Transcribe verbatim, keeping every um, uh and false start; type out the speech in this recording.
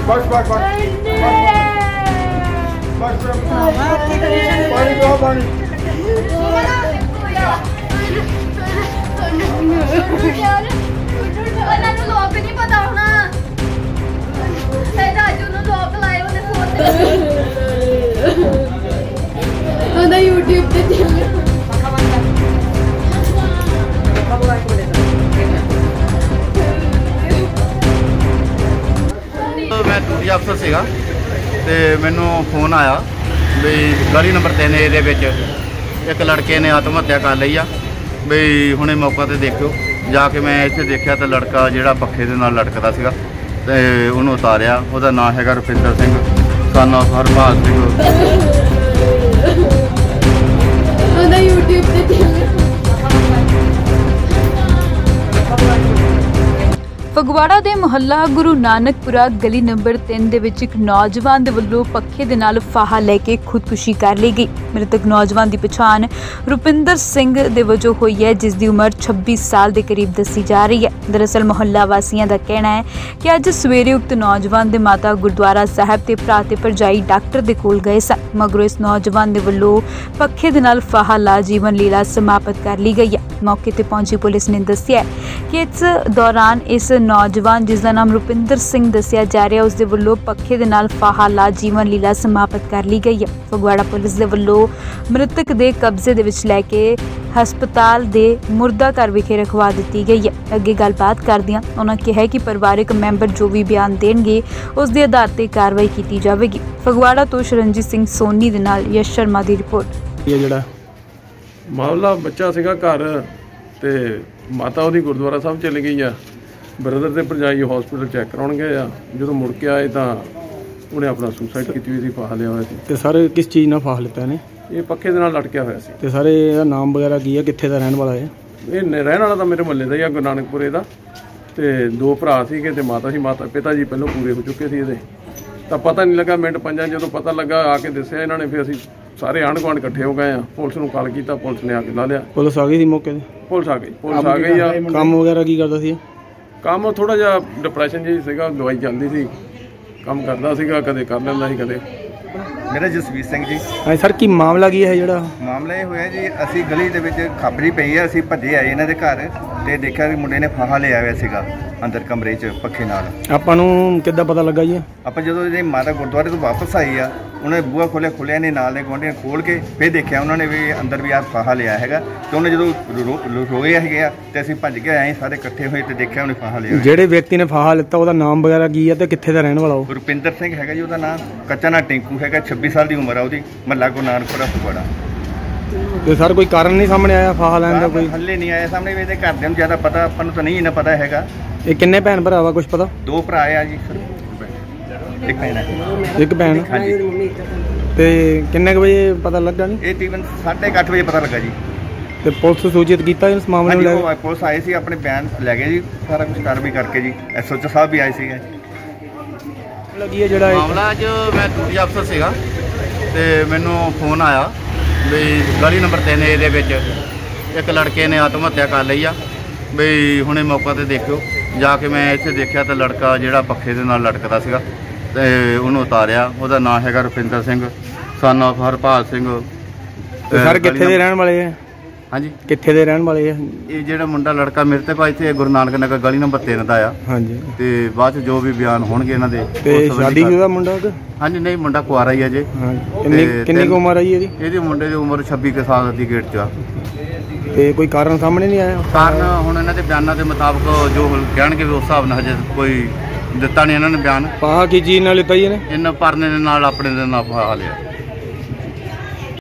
बस बस बस बस पानी दो पानी लोग नहीं पता होना राजू ने लोग लाए उन्हें फोन यूट्यूब पे मैं ड्यूटी अफसर सीगा ते मैनू फोन आया भी गली नंबर तीन एरिया विच एक लड़के ने आत्म हत्या कर ली आ बई हुणे मौका ते देखियो जाके मैं इत्थे देखिया तो लड़का जिहड़ा पक्खे दे नाल लटकदा सीगा ते उहनूं उतारिया उहदा नाम हैगा Rupinder Singh son of Harpal Singh YouTube ते ਫਗਵਾੜਾ ਦੇ ਮੁਹੱਲਾ ਗੁਰੂ ਨਾਨਕਪੁਰਾ ਗਲੀ ਨੰਬਰ ਤਿੰਨ ਦੇ ਵਿੱਚ ਇੱਕ ਨੌਜਵਾਨ ਦੇ ਵੱਲੋਂ ਪੱਖੇ ਦੇ ਨਾਲ ਫਾਹਾ ਲੈ ਕੇ ਖੁਦਕੁਸ਼ੀ ਕਰ ਲਈ ਗਈ। ਮ੍ਰਿਤਕ ਨੌਜਵਾਨ ਦੀ ਪਛਾਣ ਰੁਪਿੰਦਰ ਸਿੰਘ ਦੇ ਵਜੋਂ ਹੋਈ ਹੈ, ਜਿਸ ਦੀ ਉਮਰ ਛੱਬੀ ਸਾਲ ਦੇ ਕਰੀਬ ਦੱਸੀ ਜਾ ਰਹੀ ਹੈ। ਦਰਅਸਲ ਮੁਹੱਲਾ ਵਾਸੀਆਂ ਦਾ ਕਹਿਣਾ ਹੈ ਕਿ ਅੱਜ ਸਵੇਰੇ ਉਕਤ ਨੌਜਵਾਨ ਦੇ ਮਾਤਾ ਗੁਰਦੁਆਰਾ ਸਾਹਿਬ ਤੇ ਭਰਾ ਤੇ ਭਰਜਾਈ ਡਾਕਟਰ ਦੇ ਕੋਲ ਗਏ ਸਨ। ਮਗਰੋਂ ਇਸ ਨੌਜਵਾਨ ਦੇ ਵੱਲੋਂ ਪੱਖੇ ਦੇ ਨਾਲ ਫਾਹਾ ਲਾ ਜੀਵਨ ਲੀਲਾ ਸਮਾਪਤ ਕਰ ਲਈ ਗਈ ਹੈ। ਮੌਕੇ ਤੇ ਪਹੁੰਚੀ ਪੁਲਿਸ ਨੇ ਦੱਸਿਆ ਕਿ ਇਸ ਦੌਰਾਨ ਇਸ ਨੌਜਵਾਨ ਜਿਸ ਦਾ ਨਾਮ ਰੁਪਿੰਦਰ ਸਿੰਘ ਦੱਸਿਆ ਜਾ ਰਿਹਾ ਉਸ ਦੇ ਵੱਲੋਂ ਪੱਖੇ ਦੇ ਨਾਲ ਫਾਹਾ ਲਾ ਜੀਵਨ ਲੀਲਾ ਸਮਾਪਤ ਕਰ ਲਈ ਗਈ ਹੈ। ਫਗਵਾੜਾ ਪੁਲਿਸ ਦੇ ਵੱਲੋਂ ਮ੍ਰਿਤਕ ਦੇ ਕਬਜ਼ੇ ਦੇ ਵਿੱਚ ਲੈ ਕੇ ਹਸਪਤਾਲ ਦੇ ਮੁਰਦਾ ਘਰ ਵਿਖੇ ਰਖਵਾ ਦਿੱਤੀ ਗਈ ਹੈ। ਅੱਗੇ ਗੱਲਬਾਤ ਕਰਦਿਆਂ ਉਹਨਾਂ ਕਿਹਾ ਕਿ ਪਰਿਵਾਰਕ ਮੈਂਬਰ ਜੋ ਵੀ ਬਿਆਨ ਦੇਣਗੇ ਉਸ ਦੇ ਆਧਾਰ ਤੇ ਕਾਰਵਾਈ ਕੀਤੀ ਜਾਵੇਗੀ। ਫਗਵਾੜਾ ਤੋਂ ਸ਼ਰਨਜੀਤ ਸਿੰਘ ਸੋਨੀ ਦੇ ਨਾਲ ਯਸ਼ ਸ਼ਰਮਾ ਦੀ ਰਿਪੋਰਟ। ਇਹ ਜਿਹੜਾ ਮਾਮਲਾ ਬੱਚਾ ਸੀਗਾ ਘਰ ਤੇ ਮਾਤਾ ਉਹਦੀ ਗੁਰਦੁਆਰਾ ਸਾਹਿਬ ਚਲੀ ਗਈ ਆ, ਬ੍ਰਦਰ ਤੇ ਭਰਜਾਈ ਹਸਪੀਟਲ ਚੈੱਕ ਕਰਾਉਣ ਗਏ ਆ। ਜਦੋਂ ਮੁੜ ਕੇ ਆਏ ਤਾਂ ਉਹਨੇ ਆਪਣਾ ਸੁਸਾਈਡ ਕੀਤੀ ਹੋਈ ਸੀ, ਫਾਹਾ ਲਿਆ ਹੋਇਆ ਸੀ। ਤੇ ਸਰ ਕਿਸ ਚੀਜ਼ ਨਾਲ ਫਾਹਾ ਲਿੱਤਾ ਨੇ? ਇਹ ਪੱਖੇ ਦੇ ਨਾਲ ਲਟਕਿਆ ਹੋਇਆ ਸੀ। ਤੇ ਸਾਰੇ ਇਹਦਾ ਨਾਮ ਵਗੈਰਾ ਕੀ ਹੈ, ਕਿੱਥੇ ਦਾ ਰਹਿਣ ਵਾਲਾ ਹੈ? ਇਹ ਰਹਿਣ ਵਾਲਾ ਤਾਂ ਮੇਰੇ ਮੁਹੱਲੇ ਦਾ ਹੀ ਆ, ਗੁਰੂ ਨਾਨਕਪੁਰੇ ਦਾ। ਤੇ ਦੋ ਭਰਾ ਸੀਗੇ ਤੇ ਮਾਤਾ ਸੀ। ਮਾਤਾ ਪਿਤਾ ਜੀ ਪਹਿਲਾਂ ਪੂਰੇ ਹੋ ਚੁੱਕੇ ਸੀ ਇਹਦੇ, ਤਾਂ ਪਤਾ ਨਹੀਂ ਲੱਗਾ ਮਿੰਟ ਪੰਜਾਂ ਜਦੋਂ ਪਤਾ ਲੱਗਾ ਆ ਕੇ ਦੱਸਿਆ ਇਹਨਾਂ ਨੇ। ਫਿਰ ਅਸੀਂ ਸਾਰੇ ਆਂਢ ਗੁਆਂਢ ਇਕੱਠੇ ਹੋ ਗਏ ਆ, ਪੁਲਿਸ ਨੂੰ ਕਾਲ ਕੀਤਾ, ਪੁਲਿਸ ਨੇ ਆ ਕੇ ਲਾ ਲਿਆ। ਪੁਲਿਸ ਆ ਗਈ ਸੀ ਮੌਕੇ ਤੇ? ਪੁਲਿਸ ਆ ਗਈ ਪੁਲਿਸ ਆ ਗਈ ਆ। ਕੰਮ ਵਗੈਰਾ ਕੀ ਕਰਦਾ ਸੀ? ਕੰਮ ਥੋੜਾ ਜਿਹਾ ਡਿਪਰੈਸ਼ਨ ਜਿਹੀ ਸੀਗਾ, ਦਵਾਈ ਚੱਲਦੀ ਸੀ, ਕੰਮ ਕਰਦਾ ਸੀਗਾ, ਕਦੇ ਕਰ ਲੈਂਦਾ ਸੀ ਕਦੇ। ਮੇਰਾ ਜਸਵੀਰ ਸਿੰਘ ਜੀ। ਹਾਂ ਸਰ, ਕੀ ਮਾਮਲਾ ਕੀ ਹੈ ਜਿਹੜਾ? ਮਾਮਲਾ ਇਹ ਹੋਇਆ ਜੀ, ਅਸੀਂ ਗਲੀ ਦੇ ਵਿੱਚ ਖਬਰੀ ਪਈ ਹੈ, ਅਸੀਂ ਭੱਜੇ ਆਏ ਇਹਨਾਂ ਦੇ ਘਰ ਤੇ ਦੇਖਿਆ ਕਿ ਮੁੰਡੇ ਨੇ ਫਾਹਾ ਲਿਆ ਹੋਇਆ ਸੀਗਾ ਅੰਦਰ ਕਮਰੇ 'ਚ ਪੱਖੇ ਨਾਲ। ਆਪਾਂ ਨੂੰ ਕਿੱਦਾਂ ਪਤਾ ਲੱਗਾ ਜੀ? ਆਪਾਂ ਜਦੋਂ ਇਹਦੀ ਮਾਤਾ ਗੁਰਦੁਆਰੇ ਤੋਂ ਵਾਪਸ ਆਈ ਆ, ਉਹਨੇ ਬੂਹਾ ਖੋਲ੍ਹਿਆ ਖੋਲ੍ਹਿਆ ਨੇ ਨਾਲ ਦੇ ਗੁਆਂਢੀਆਂ ਨੇ ਖੋਲ੍ਹ ਕੇ ਫਿਰ ਦੇਖਿਆ ਉਹਨਾਂ ਨੇ ਵੀ ਅੰਦਰ ਵੀ ਆ ਫਾਹਾ ਲਿਆ ਹੈਗਾ। ਤੇ ਉਹਨੇ ਜਦੋਂ ਰੋਏ ਹੈਗੇ ਆ ਤੇ ਅਸੀਂ ਭੱਜ ਕੇ ਆਏ ਸਾਰੇ ਇਕੱਠੇ ਹੋਏ ਤੇ ਦੇਖਿਆ ਉਹਨੇ ਫਾਹਾ ਲਿਆ। ਜਿਹੜੇ ਵਿਅਕਤੀ ਨੇ ਫਾਹਾ ਲਿੱਤਾ ਉਹਦਾ ਨਾਮ ਵਗੈਰਾ ਕੀ ਹੈ ਤੇ ਕਿੱਥੇ ਦਾ ਰਹਿਣ ਵਾਲਾ ਉਹ? ਰੁਪਿੰਦਰ ਸਿੰਘ ਹੈਗਾ ਜੀ ਉਹਦਾ ਨਾਮ। ਕੱਚਾ ਨਾਂ ਟਿੰਕੂ ਹੈਗਾ, ਛੱਬੀ ਸਾਲ ਦੀ ਉਮਰ ਆ ਉਹਦੀ, ਮਹੱਲਾ ਗੁਰੂ ਨਾਨਕਪੁਰਾ ਫਗਵਾੜਾ। ਤੇ ਸਰ ਕੋਈ ਕਾਰਨ ਨਹੀਂ ਸਾਹਮਣੇ ਆਇਆ ਫਾਹਾ ਲੈਣ ਦਾ? ਕੋਈ ਹੱਲੇ ਨਹੀਂ ਆਇਆ ਸਾਹਮਣੇ। ਇਹਦੇ ਘਰਦਿਆਂ ਨੂੰ ਜ਼ਿਆਦਾ ਪਤਾ, ਆਪਾਂ ਨੂੰ ਤਾਂ ਨਹੀਂ ਇੰਨਾ ਪਤਾ ਹੈਗਾ। ਇਹ ਕਿੰਨੇ ਭੈਣ ਭਰਾ ਵਾ, ਕੁਝ ਪਤਾ? ਦੋ ਭਰਾ ਆ ਜੀ, ਇੱਕ ਭੈਣ ਹੈ। ਇੱਕ ਭੈਣ? ਹਾਂਜੀ। ਤੇ ਕਿੰਨੇ ਕੁ ਵਜੇ ਪਤਾ ਲੱਗਾ? ਨਹੀਂ ਇਹ ਤਕਰੀਬਨ ਸਾਢੇ ਕੁ ਅੱਠ ਵਜੇ ਪਤਾ ਲੱਗਾ ਜੀ। ਤੇ ਪੁਲਿਸ ਸੂਚਿਤ ਕੀਤਾ ਇਸ ਮਾਮਲੇ ਨੂੰ ਲੈ ਕੇ? ਪੁਲਿਸ ਆਏ ਸੀ, ਆਪਣੇ ਬਿਆਨ ਲੈ ਗਏ ਜੀ, ਸਾਰਾ ਕੁਝ ਕਾਰਵਾਈ ਕਰਕੇ ਜੀ। ਐਸਓਚ ਸਾਹਿਬ ਵੀ ਆਏ ਸੀਗੇ। ਲੱਗੀ ਹੈ ਜਿਹੜਾ ਮਾਮਲਾ ਅੱਜ ਮੈਂ ਡਿਊਟੀ ਅਫਸਰ ਸੀਗਾ ਤੇ ਮੈਨੂੰ ਫੋਨ ਆਇਆ ਵੀ ਗਲੀ ਨੰਬਰ ਤਿੰਨ ਏਰੀਆ ਵਿੱਚ ਇੱਕ ਲੜਕੇ ਨੇ ਆਤਮ ਹੱਤਿਆ ਕਰ ਲਈ ਆ ਬਈ ਹੁਣੇ ਮੌਕਾ ਤੇ ਦੇਖਿਓ। ਜਾ ਕੇ ਮੈਂ ਇੱਥੇ ਦੇਖਿਆ ਤਾਂ ਲੜਕਾ ਜਿਹੜਾ ਪੱਖੇ ਦੇ ਨਾਲ ਲਟਕਦਾ ਸੀਗਾ ਤੇ ਉਹਨੂੰ ਉਤਾਰਿਆ। ਉਹਦਾ ਨਾਮ ਹੈਗਾ Rupinder Singh son of Harpal Singh. Sir ਕਿੱਥੇ ਦੇ ਰਹਿਣ ਵਾਲੇ ਆ? ਹਾਂਜੀ, ਕਿੱਥੇ ਦੇ ਰਹਿਣ ਵਾਲੇ ਆ? ਇਹ ਜਿਹੜਾ ਮੁੰਡਾ ਲੜਕਾ ਮੇਰੇ ਤੇ ਭਾਈ ਇੱਥੇ ਗੁਰੂ ਨਾਨਕ ਨਗਰ ਗਲੀ ਨੰਬਰ ਤਿੰਨ ਦਾ ਆ। ਹਾਂਜੀ। ਤੇ ਬਾਅਦ ਚ ਜੋ ਵੀ ਬਿਆਨ ਹੋਣਗੇ ਇਹਨਾਂ ਦੇ। ਤੇ ਸ਼ਾਦੀशुदा ਮੁੰਡਾ? ਹਾਂਜੀ ਨਹੀਂ, ਮੁੰਡਾ ਕੁਆਰਾ ਹੀ ਆ ਜੇ। ਕਿੰਨੀ ਕਿੰਨੀ ਕੁ ਉਮਰ ਆਈ ਇਹਦੀ? ਇਹਦੀ ਮੁੰਡੇ ਦੀ ਉਮਰ ਛੱਬੀ ਕੁ ਸਾਲ ਦੀ ਗੇਟ 'ਚ ਆ। ਤੇ ਕੋਈ ਕਾਰਨ ਸਾਹਮਣੇ ਨਹੀਂ ਆਇਆ? ਕਾਰਨ ਹੁਣ ਇਹਨਾਂ ਦੇ ਬਿਆਨਾਂ ਦੇ ਮੁਤਾਬਕ ਜੋ ਕਹਿਣਗੇ ਉਸ ਹਿਸਾਬ ਨਾਲ ਹਜੇ ਕੋਈ ਦਿੱਤਾ ਨਹੀਂ ਇਹਨਾਂ ਨੇ ਬਿਆਨ। ਫਾਹਾ ਕੀ ਚੀਜ਼ ਨਾਲ ਲਿੱਤਾ ਜੀ ਇਹਨੇ? ਇਹਨਾਂ ਪਰਨੇ ਦੇ ਨਾਲ ਆਪਣੇ ਦੇ ਨਾਲ ਫਾਹਾ ਲਿਆ।